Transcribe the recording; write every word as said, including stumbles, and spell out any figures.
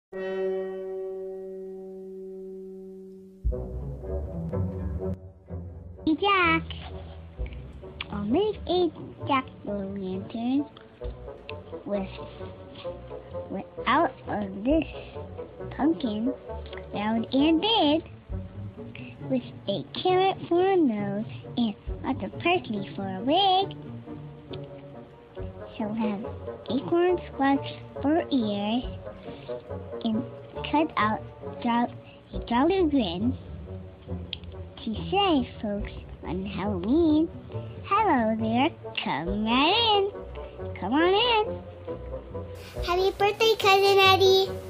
Hey Jack, I'll make a jack-o'-lantern with, with out of this pumpkin, round and big, with a carrot for a nose and lots of parsley for a wig. She'll have acorn squash for ears and cut out drop, a jolly grin. She says, folks, on Halloween, hello there, come right in. Come on in. Happy birthday, Cousin Eddie.